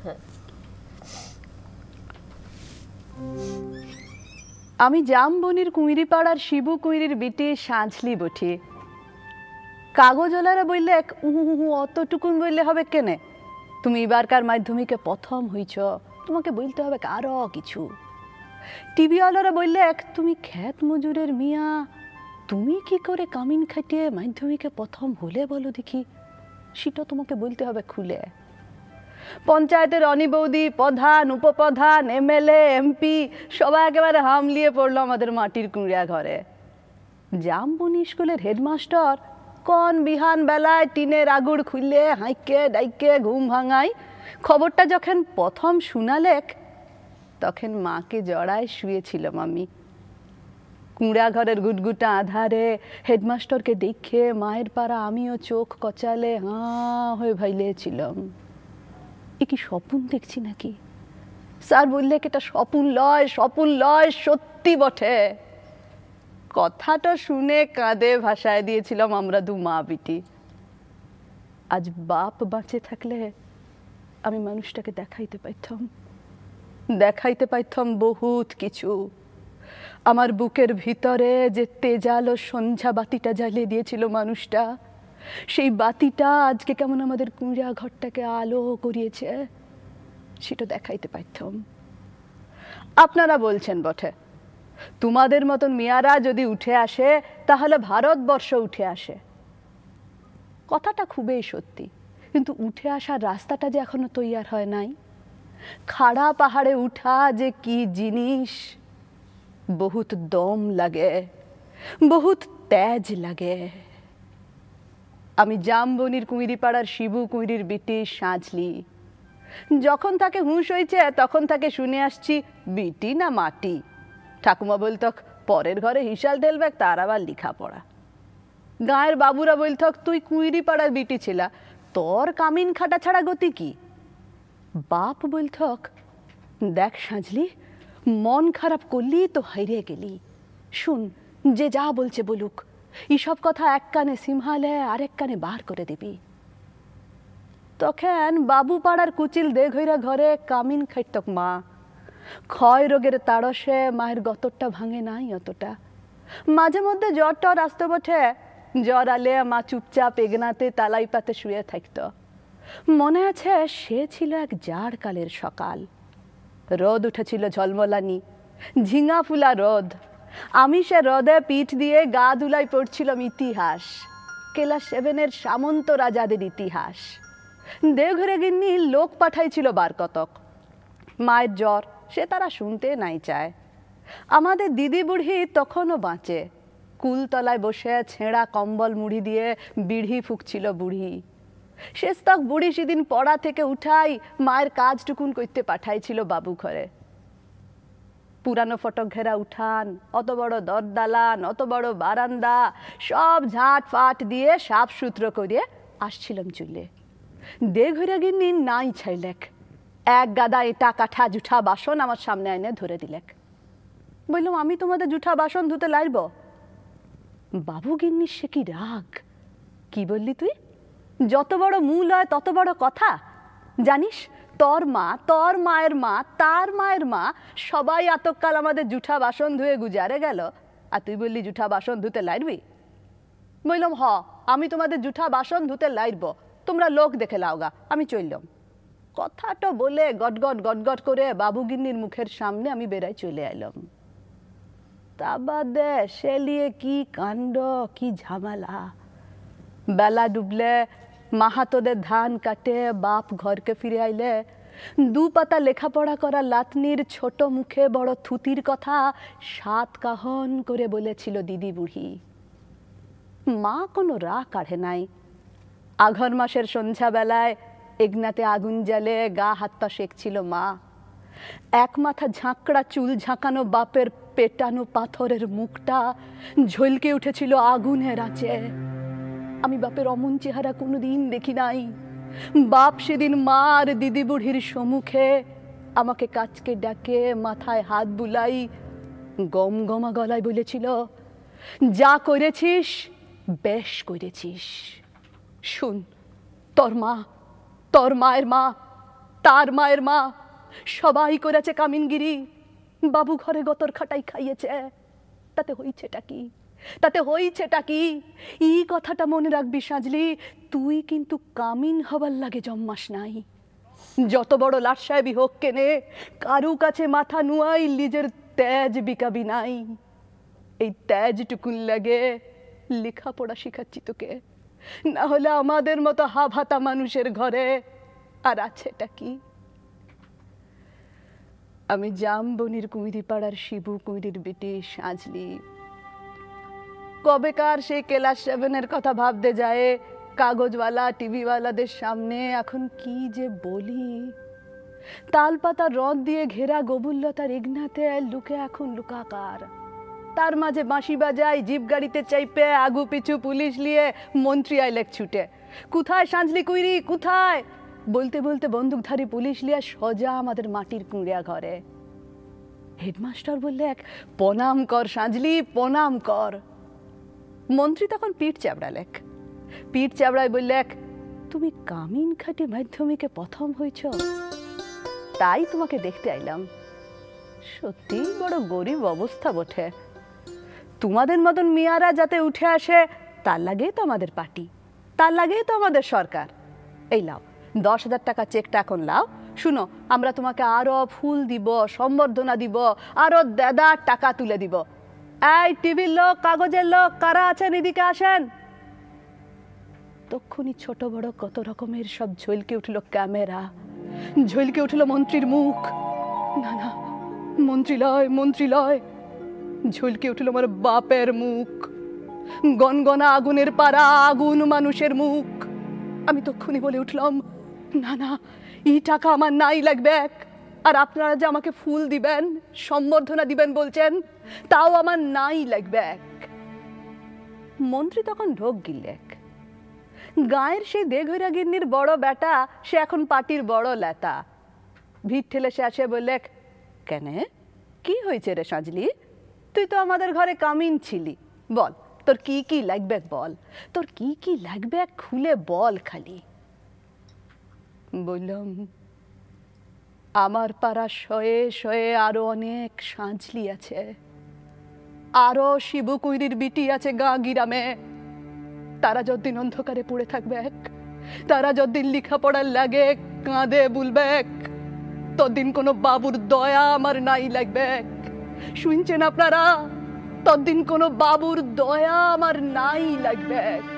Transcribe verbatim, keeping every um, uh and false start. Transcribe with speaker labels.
Speaker 1: আমি জামবনির কুঁইরিপাড়ার শিবু কুঁইরির বিটি সাঁঝলি বঠি। কাগজওয়ালারা বললে উহু অতটুকুন বললে হবে কেনে? তুমি এবারকার মাধ্যমিকে প্রথম হইছ, তোমাকে বলতে হবে আরো কিছু। টিভিওয়ালারা বললে তুমি খ্যাত মজুরের মিয়া, তুমি কি করে কামিন খাটিয়ে মাধ্যমিকে প্রথম হলে বলো দেখি, সেটা তোমাকে বলতে হবে খুলে। পঞ্চায়েতের অনি বৌদি, প্রধান, উপপ্রধান, এমএলএ, এমপি সবাই একেবারে হামলিয়ে পড়লো আমাদের মাটির কুঁড়িয়া ঘরে। জামবনি স্কুলের হেডমাস্টার কোন বিহান বেলায় টিনের আগুড় খুললে হাইকে ডাইকে ঘুম ভাঙাই খবরটা যখন প্রথম শুনালেক, তখন মাকে জড়ায় শুয়েছিলাম আমি। কুঁড়া ঘরের গুটগুটা আধারে হেডমাস্টারকে দেখে মায়ের পাড়া আমিও চোখ কচালে হাঁ হয়ে ভাইলেছিলাম। এ কি স্বপ্ন দেখছি নাকি? স্যার বললে এটা স্বপ্ন লয়, স্বপ্ন লয়, সত্যি বটে। কথাটা শুনে কাঁদে ভাসায় দিয়েছিলাম আমরা দু মা বিটি। আজ বাপ বাঁচে থাকলে আমি মানুষটাকে দেখাইতে পাইতাম, দেখাইতে পাইতাম বহুত কিছু। আমার বুকের ভিতরে যে তেজালো সন্ধ্যা বাতিটা জ্বালিয়ে দিয়েছিল মানুষটা, সেই বাতিটা আজকে কেমন আমাদের কুঁড়া ঘরটাকে আলো করিয়েছে, সেটা দেখাইতে পাইতাম। আপনারা বলছেন বটে তোমাদের মতন মেয়ারা যদি উঠে আসে তাহলে ভারতবর্ষ উঠে আসে। কথাটা খুবই সত্যি, কিন্তু উঠে আসার রাস্তাটা যে এখনো তৈয়ার হয় নাই। খাড়া পাহাড়ে উঠা যে কি জিনিস, বহুত দম লাগে, বহুত তেজ লাগে। আমি জামবনির কুঁইরিপাড়ার শিবু কুঁইরির বিটি সাঁঝলি। যখন তাকে হুঁশ হয়েছে তখন তাকে শুনে আসছি বিটি না মাটি। ঠাকুমা বলতক পরের ঘরে হিসাল ঢেলবে, তার আবার লেখা পড়া। গাঁয়ের বাবুরা বলতক তুই কুঁইরিপাড়ার বিটি ছিলা, তোর কামিন খাটা ছাড়া গতি কি? বাপ বলতক দেখ সাঁঝলি, মন খারাপ করলি তো হাইরে গেলি। শুন, যে যা বলছে বলুক, এইসব কথা এক কানে সিমহালে আরেক কানে বার করে দিবি। তখন বাবু পাড়ার কুচিল দেঘইরা ঘরে কামিন খাইতক মা। ক্ষয় রোগের তাড়সে মায়ের গতরটা ভাঙে নাই অতটা। মাঝে মধ্যে জ্বর টর আসতে বটে, জ্বর আলে মা চুপচাপ এগনাতে তালাই পাতে শুয়ে থাকত। মনে আছে সে ছিল এক জাড় কালের সকাল। রোদ উঠেছিল ঝলমলানি, ঝিঙা ফুলা রোদ। আমি সে রোদে পিঠ দিয়ে গা ধুলাই পড়ছিলাম ইতিহাস, ক্লাস সেভেনের সামন্ত রাজাদের ইতিহাস। দেওঘরে গিন্নি লোক পাঠাইছিল বার কতক। মায়ের জ্বর সে তারা শুনতে নাই চায়। আমাদের দিদি বুড়ি তখনও বাঁচে, কুলতলায় বসে ছেঁড়া কম্বল মুড়ি দিয়ে বিড়ি ফুঁকছিল বুড়ি। শেষ তক বুড়ি সেদিন পড়া থেকে উঠাই মায়ের কাজটুকুন করতে পাঠাইছিল বাবু ঘরে। পুরানো ফটক ঘেরা উঠান, অত বড় দরদালান, অত বড় বারান্দা সব ঝাঁট ফাট দিয়ে সাফ সূত্র করিয়ে আসছিলাম চুলে। দেঘরে গিন্নি নাই ছাইলেক, এক গাদা এটা কাঠা জুঠা বাসন আমার সামনে আইনে ধরে দিলেক। বললাম আমি তোমাদের জুঠা বাসন ধুতে লাইব? বাবু গিন্নি সে কি রাগ! কি বললি তুই? যত বড় মূল হয় তত বড় কথা। জানিস তোর মা, তোর মায়ের মা, তার মায়ের মা সবাই আতকাল আমাদের জুঠা বাসন ধুয়ে গুজারে গেল, আর তুই বললি জুঠা বাসন ধুতে লাইবি? বললাম হ, আমি তোমাদের জুঠা বাসন ধুতে লাইব, তোমরা লোক দেখে লাওগা, আমি চললাম। কথাটা বলে গটগট গটগট করে বাবুগিন্নির মুখের সামনে আমি বেড়াই চলে এলাম। তা বাদে সে লিয়ে কি কাণ্ড, কি ঝামেলা। বেলা ডুবলে মাহাতোদের ধান কাটে বাপ ঘরকে ফিরে আইলে দু পাতা লেখাপড়া করা লাতনির ছোট মুখে বড় থুতির কথা সাত কাহন করে বলেছিল দিদি বুড়ি। মা কোনো রাগ কাঢ়ে নাই। আঘর মাসের সন্ধ্যা বেলায় এগনাতে আগুন জ্বালে গা হাত পা সেঁকছিল মা। এক মাথা ঝাঁকড়া চুল ঝাঁকানো বাপের পেটানো পাথরের মুখটা ঝলকে উঠেছিল আগুনের আঁচে। আমি বাপের অমন চেহারা কোনোদিন দেখি নাই। বাপ সেদিন মা আর দিদি বুড়ির সম্মুখে আমাকে কাচকে ডাকে মাথায় হাত বুলাই গম গমা গলায় বলেছিল, যা করেছিস বেশ করেছিস। শুন, তোর মা, তোর মায়ের মা তার মায়ের মা সবাই করেছে কামিনগিরি, বাবু ঘরে গতর খাটাই খাইয়েছে, তাতে হইছেটা কি, তাতে হইছেটা কি? এই কথাটা মনে রাখবি সাজলি, তুই কিন্তু কামিন হবার লাগে জম্মাস নাই। যত বড় লাট সাহেবই হোক কেনে, কারু কাছে মাথা নুয়াই নিজের তেজ বিকাবি নাই। এই তেজটুকুন লাগে লেখাপড়া শিখাচ্ছি তোকে, না হলে আমাদের মতো হাভাতা মানুষের ঘরে আর আছেটা কি? আমি জামবনির কুমিরি পাড়ার শিবু কুমিরির বেটি সাজলি। কবেকার সেই ক্লাস সেভেনের কথা ভাবতে যায় কাগজওয়ালা টিভিওয়ালাদের সামনে এখন কি যে বলি। তালপাতা রদ দিয়ে ঘেরা গবুল্লতার ইগনাতে লুকে এখন লুকাকার, তার মাঝে বাঁশি বাজায় জিপ গাড়িতে চাইপে আগু পিছু পুলিশ নিয়ে মন্ত্রী আইলেক ছুটে, কোথায় সাজলি কুইরি কোথায় বলতে বলতে বন্দুকধারী পুলিশ লিয়া সোজা আমাদের মাটির কুঁড়িয়া ঘরে। হেডমাস্টার বললে এক প্রণাম কর সাজলি প্রণাম কর। মন্ত্রী তখন পিঠ চাবড়ালেক, পিঠ চাবড়ায় বললে এক তুমি কামিন খাটি মাধ্যমিকে প্রথম হয়েছ, তাই তোমাকে দেখতে আইলাম। সত্যি বড় গরিব অবস্থা বটে, তোমাদের মতন মিয়ারা যাতে উঠে আসে তার লাগেই তো আমাদের পার্টি, তার লাগেই তো আমাদের সরকার। এই লাও দশ হাজার টাকা চেকটা এখন লাও, শুনো আমরা তোমাকে আরো ফুল দিব, সম্বর্ধনা দিব, আরো দেদার টাকা তুলে দিব। এই টিভির লোক কাগজের লোক কারা আছেন এদিকে আসেন। তক্ষুনি ছোট বড় কত রকমের সব ঝলকে উঠল ক্যামেরা, ঝলকে উঠল মন্ত্রীর মুখ, না না মন্ত্রী লয় মন্ত্রী লয়, ঝলকে উঠল আমার বাপের মুখ, গনগনা আগুনের পাড়া আগুন মানুষের মুখ। আমি তক্ষুনি বলে উঠলাম না না এই টাকা আমার নাই লাগবে, আর আপনারা যে আমাকে ফুল দিবেন সম্বর্ধনা দিবেন বলছেন তাও আমার নাই লাগবে। মন্ত্রী তখন ঢোক গিলেক, গায়ের সেই দেঘইরা গিন্নির বড় বেটা সে এখন পার্টির বড় লেতা। ভিড় ঠেলে সে আসে বললে, কেনে কি হয়েছে রে সাজলি, তুই তো আমাদের ঘরে কামিন ছিলি, বল তোর কি কি লাগবে বল, তোর কি কি লাগবে খুলে বল খালি। বললাম আমার পাড়া শয়ে শয়ে আরো অনেক সাঁঝলি আছে, আরো শিবু কুইরির বিটি আছে গা গিরামে, তারা যতদিন অন্ধকারে পড়ে থাকবে, তারা যতদিন লেখাপড়ার লাগে কাঁদে বুলবে, ততদিন কোনো বাবুর দয়া আমার নাই লাগবে। শুনছেন আপনারা, ততদিন কোনো বাবুর দয়া আমার নাই লাগবে।